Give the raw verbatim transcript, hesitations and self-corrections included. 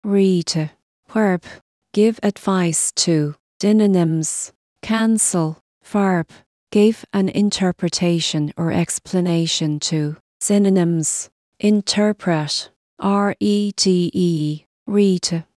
Rede. Verb. Give advice to. Synonyms. Cancel. Verb. Give an interpretation or explanation to. Synonyms. Interpret. R E D E. Rede.